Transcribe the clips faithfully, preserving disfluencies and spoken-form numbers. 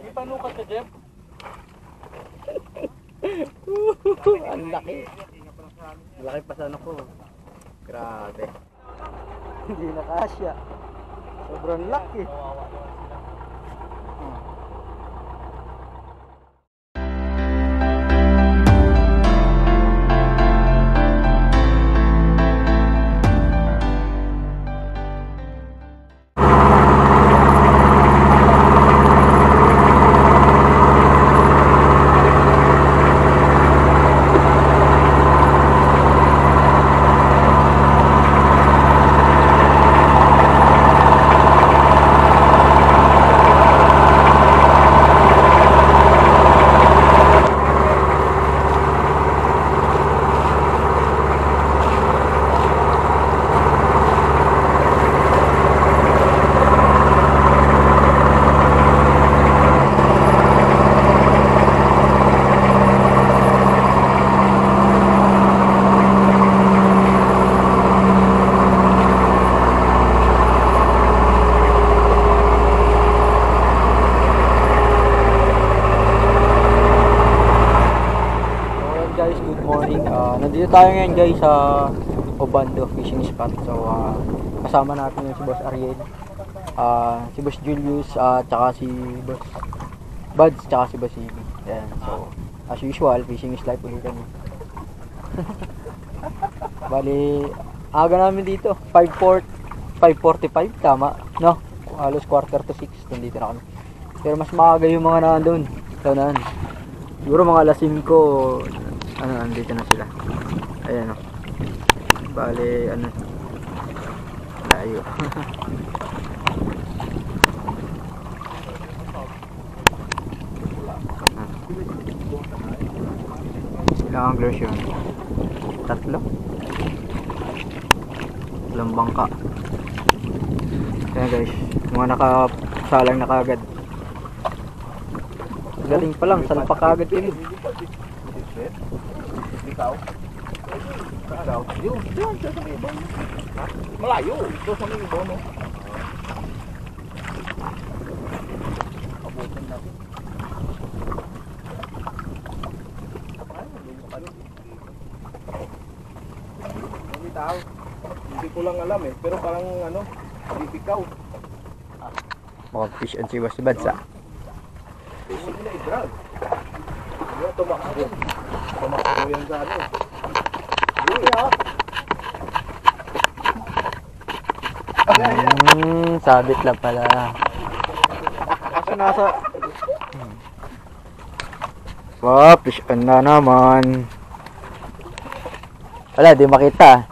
May panukat ka, Jeff? Ang laki. Laki pa sa ano ko. Grabe. Hindi na kasya. Sobrang laki. Nandito tayo ngayon guys sa Obando Fishing Spot. So uh, kasama natin yung si Boss Ariel, uh, si Boss Julius, at uh, tsaka si Boss Buds, tsaka si Boss Ibi. Ayan. So as usual, fishing is life ulit kami. Bali, aga namin dito, five forty-five tama, no? Halos quarter to six, nandito na kami. Pero mas maaga yung mga nandun. So nan, siguro mga alas singko, ano, andito na sila. Ayan o. Bale, ano, layo. Ilang anglers yun? Tatlo? Tatlong bangka. Ayan guys, mga nakasalang na kagad. Galing pa lang, salpa kagad yun. Ikaw? Ikaw? Yun, yun, sa may ibon. Malayo, ito sa may ibon, no? Abutin natin. Hindi tao. Hindi ko lang alam eh, pero parang ano, bibikaw. Mga fish and si Boss Buds ah. Hindi na i-drag. Hindi na tumakbo. Tumakbo yan sa ano. Hmm, sabit lang pala. Kasi nasa... Wow, fish on na naman. Wala, di makita.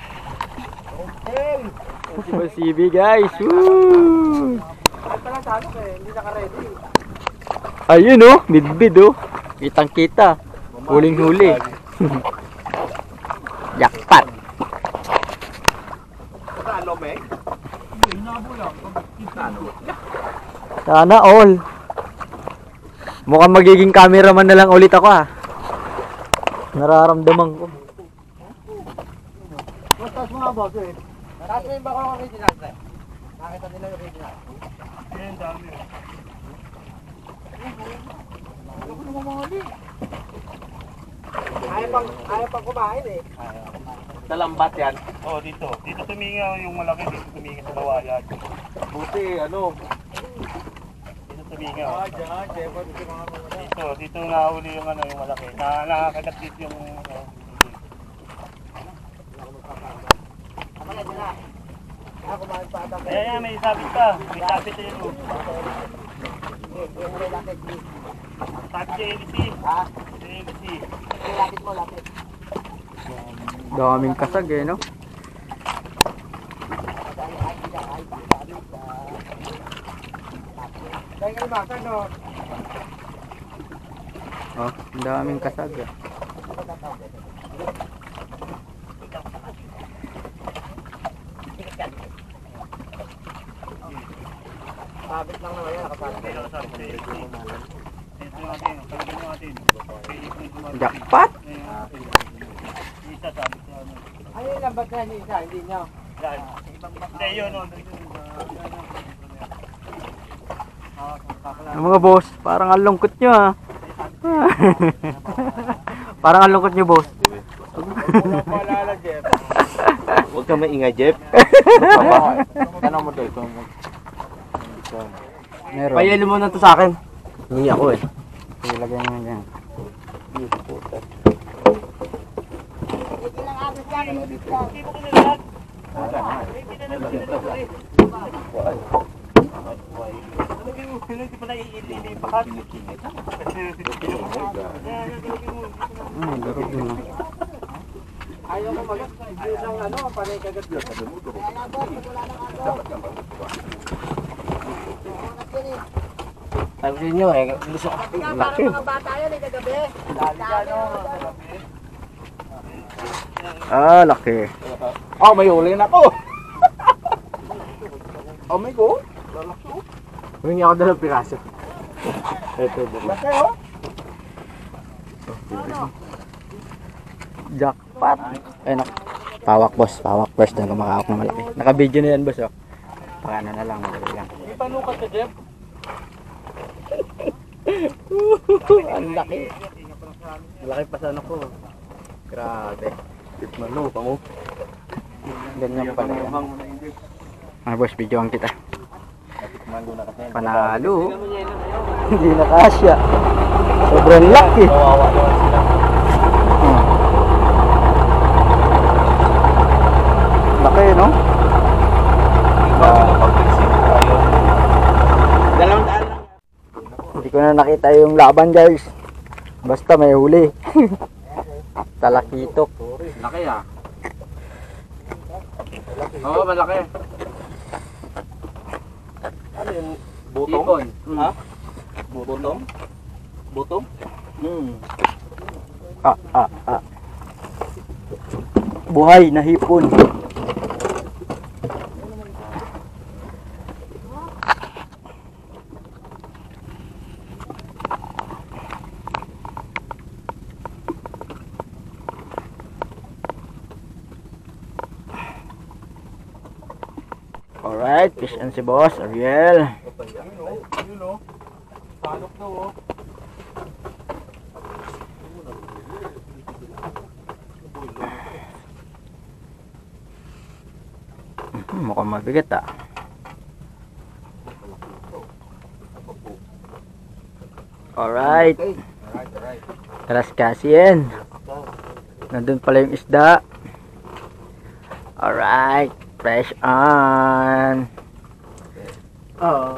Si Boss Ibi guys. Woo! Hindi naka-ready. Ayun oh, bidbid oh. Kitang kita. Huling huli. Jackpot. Ano, Meg? Sana all. Mukhang magiging cameraman na lang ulit ako ah. Nararamdaman ko. Tapos mga boss eh. Tapos yung baka yung original eh. Nakita nila yung original. Ayan, dami eh. Ano ko naman mga ulit? Ayaw pang, ayaw pang kumain eh. Sa lambat yan? Oo, oh, dito. Dito tuminga yung malaki, dito tuminga sa lawayan. Buti, ano? Dito tuminga. Ah, dyan, Jepot. Dito, dito nahuli yung ano, yung malaki. Na, nakakagat dito yung... Ano, Ako na, dyan na. Ako kumain pa ata. Ayan, yan, may sabit ka. May sabit na yun. Sabit sa A B C. Ha? Sa A B C. Lapit mo, lapit. Daming kasag eh, no? Oh, daming kasag eh. Sabit lang naman yan, nakasabit. Jackpot! Ano yung lambat na hindi isa, hindi nyo? Hindi yun, no? Ang mga boss, parang ang lungkot nyo ha. Parang ang lungkot nyo boss. Huwag ka maingay, Jeff. Tanong mo to ito. Meron. Payelo mo na to sa akin. Hindi ako eh. Sige, lagyan mo yan. Hmm, garot mo na. Ayaw ko mag-video ng ano, panay kagat yun. Sabi niyo eh, gusto ko. Laki. Mga bata yun eh, kagabi. Ah, laki. Oh, may huli na ako. Oh my God. Huwag niya ako dalang piraso. Ito, bro. Laki oh. Jackpot. Ay, nak. Pawak boss, pawak first na kumakawak na malaki. Naka-video na yan boss oh. Paano na lang, madali lang. Hindi pa nukat ka, Jeff. Ang laki. Malaki pa sana ko. Grabe. Mano, pango. Ganyan pala yan. Ah, boss, videoan kita. Mando na kasi. Panalo. Hindi na kasya. Sobrang laki. Kawawa naman sila. Laki, no? Dalawang daan lang. Hindi ko na nakita yung laban, guys. Basta may huli. Talakitok. Laki ah. Oo, malaki. Ano yung butong? Ibon. Ha? Butong? Butong? Hmm. Ah, ah, ah. Buhay na hipon. Alright, fish and si boss, Ariel. Yun o. Salok daw o. Hmm, mukhang mabigat ah. Alright. Alright, alright. Talas kasi yan. Nandun pala yung isda. Alright. Fresh on. Ah.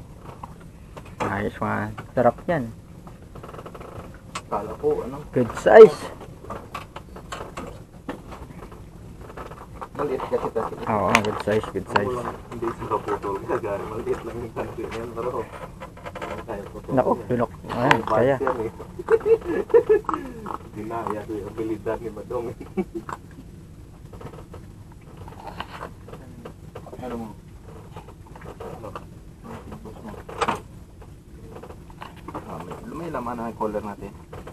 Nice one. Sarap yan. Kala ko, ano? Good size. Maliit kasi kasi. Oo, good size, good size. Hindi sila putol. Kagari, maliit lang yung tanto yan. Pero, Naku, lunok. Ayan, kaya. Dinaya ko yung abilidad ni Badong. Ano mo? Ano? Ah, may, may laman na yung collar natin.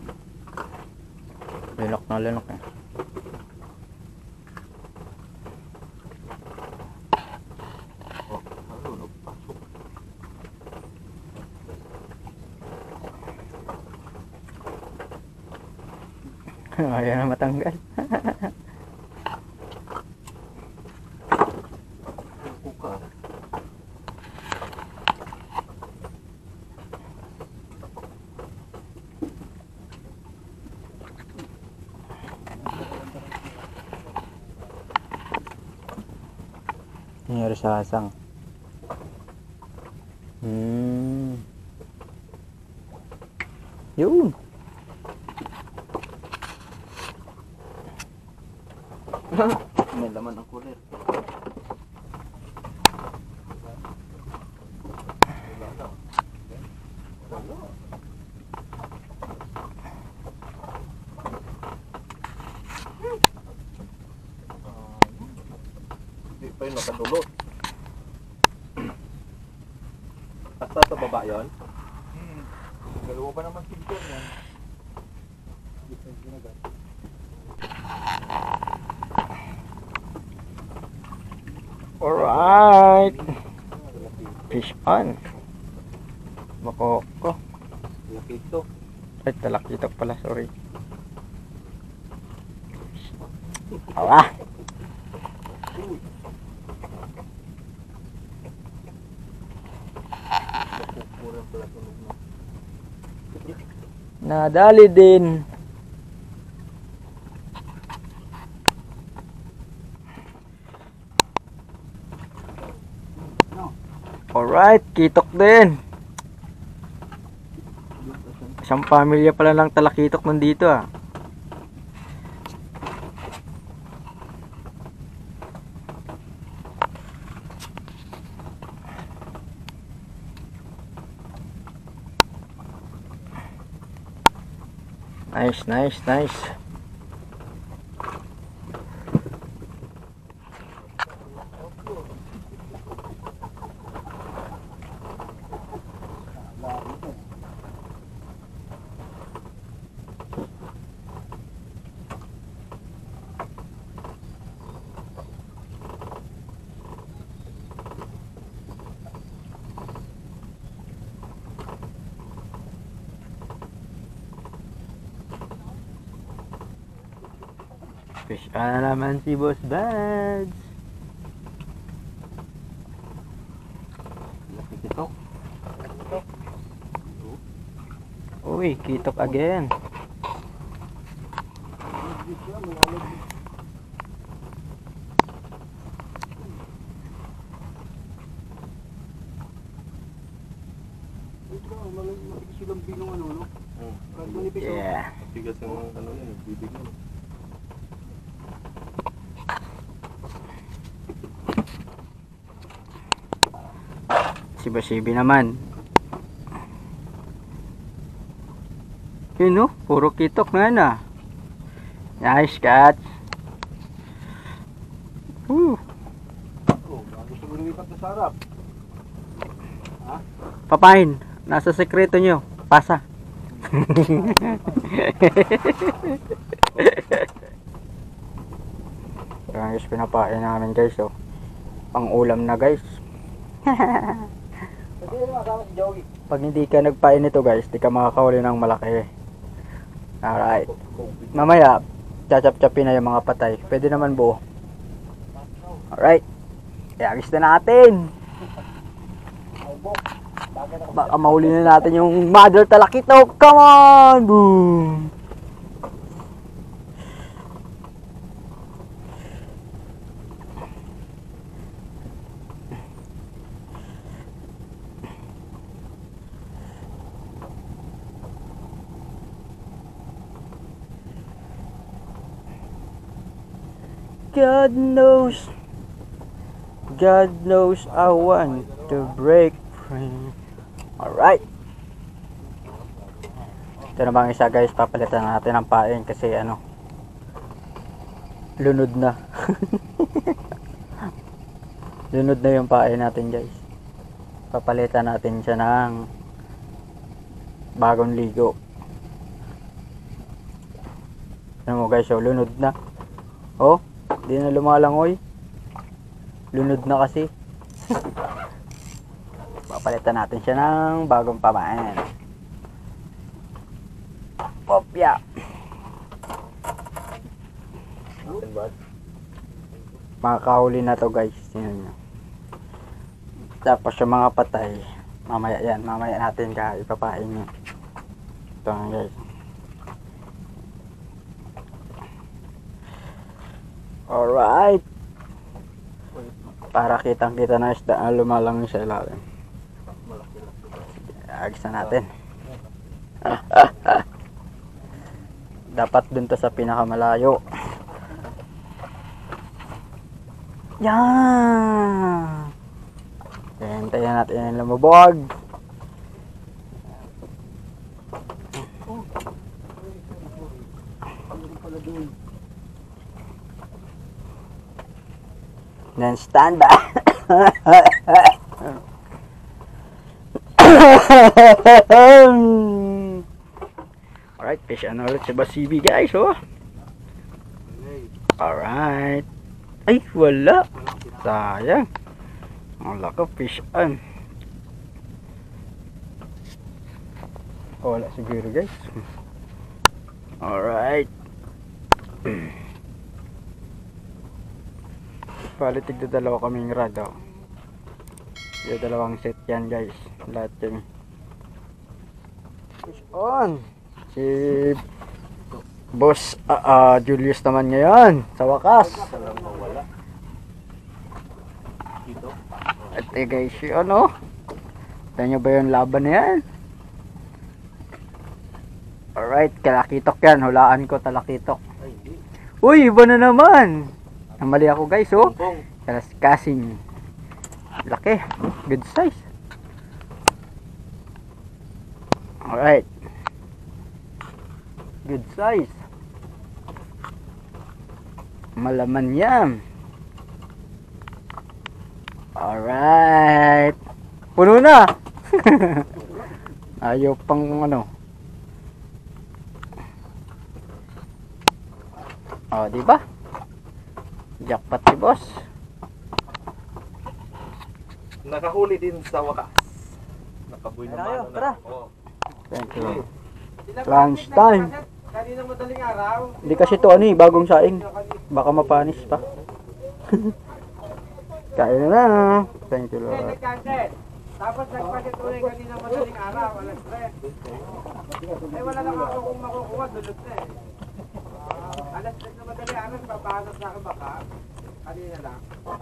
Lunok na lunok eh. Oh, ano? Nagpasok. Ayaw na matanggal. Kuka. Nangyari sa asang. Hmm. Yun. May laman ang collar. Hindi pa yun nakadulot. Basta sa baba yun? Hmm. Dalawa pa naman picture yan. Alright. Fish on. Makoko. Lapito. Ay, talakitok pala, sorry. Awa! Nadali din. Alright, kitok din. Isang pamilya pala lang talakitok nandito ah. Nice, nice, nice. Fish on na naman si Boss Bads. Laki kitok. Uy, kitok again. Yeah. Tigas yung ano yan, bibig mo. Siba-sibi naman. Yun no, puro kitok na yan ah. Nice catch. Woo. Oh, gusto mo lumipat na sa harap. Ha? Papain, nasa sekreto nyo. Pasa. Yan guys, pinapain namin guys oh. Pang ulam na guys. Pag hindi ka nagpain nito guys, di ka makakahuli ng malaki. Alright. Mamaya, chachap-chapin na yung mga patay. Pwede naman buo. Alright. Iagis na natin. Baka mahuli na natin yung mother talakitok. Come on! Boom! God knows, God knows I want to break free. Alright. Ito na bang isa guys, papalitan natin ng pain kasi ano, lunod na. Lunod na yung pain natin guys. Papalitan natin siya ng bagong ligo. Ano mo guys, oh, lunod na. Oh, di na lumalangoy. Lunod na kasi. Papalitan natin siya ng bagong pamain. Popya. Makakahuli na to guys. Tingnan nyo. Tapos yung mga patay, mamaya yan. Mamaya natin ka ipapain nyo. Ito nga guys. Alright. Para kitang kita na isda na lumalang sa ilalim. Agis na natin. Dapat dun to sa pinakamalayo. Yan. Hintayin natin yung lumubog. Then stand by. Alright, fish on ulit si Basibi guys, oh. Alright. Ay, wala. Sayang. Wala ka fish on. Wala siguro guys. Alright. Palitig na dalawa kaming rad oh. Yung dalawang set yan guys. Lahat yan. Push on. Si Boss uh, uh, Julius naman ngayon. Sa wakas. At eh guys, yun ano? Tayo nyo ba yung laban na yan? Alright, talakitok yan. Hulaan ko talakitok. Uy, iba na naman. Namali ako guys oh. Kalas kasing. Laki. Good size. Alright. Good size. Malaman yan. Alright. Puno na. Ayaw pang ano. Oh, di ba? Jackpot si boss. Nakahuli din sa wakas. Nakabuhay na Tayo, mano tara. na. Oh. Thank you. Lunch time. Kaninang madaling araw. Hindi kasi to ano eh, bagong saing. Baka mapanis pa. Kain na na. Thank you Lord. Nagkanset. Tapos nagpasit ulit kaninang madaling araw. Alas tres. Eh wala lang ako kung makukuha. Dulot na eh. Alas tres na madaling araw. Papahanap na ako baka. Kanina lang.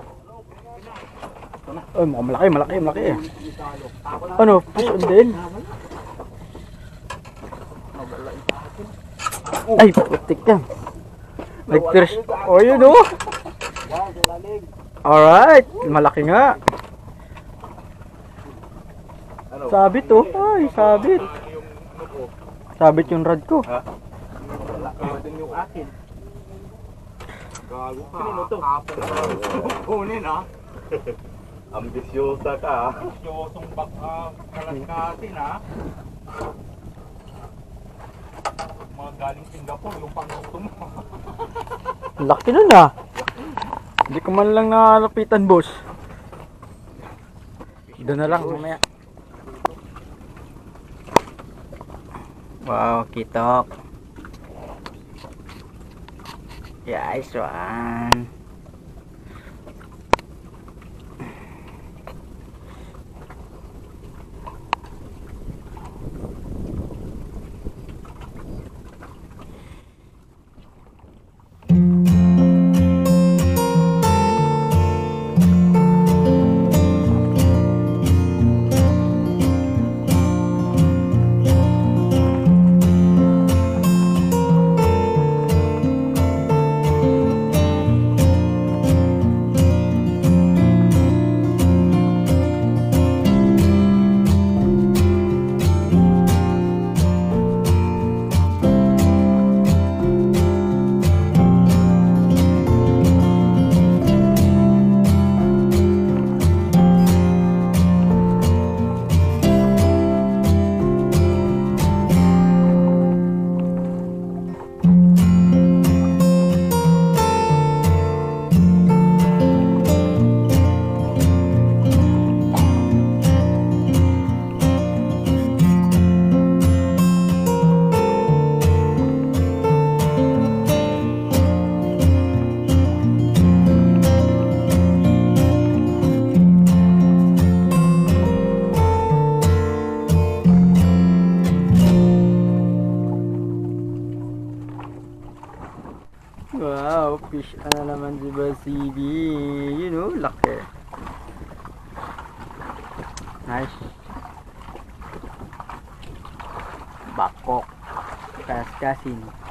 Ay, mukhang malaki, malaki, malaki. Ano, push on din. Ay, putik yan. Nag-pierce. Oh, yun oh. Alright, malaki nga. Sabit oh. Ay, sabit. Sabit yung rod ko. Wala din yung akin. Gago ka. Kanino to? Kunin ah. Ambisyosa ka. Ambisyosong baka kalankasin ah. Mga galing Singapore, yung panggusto mo. Laki nun ah. Hindi ko man lang nakalapitan boss. Doon na lang mamaya. Wow, kitok. Yes, one. Wow, fish ano naman si Basidi. You know, laki. Nice. Bakok. Kaskasin.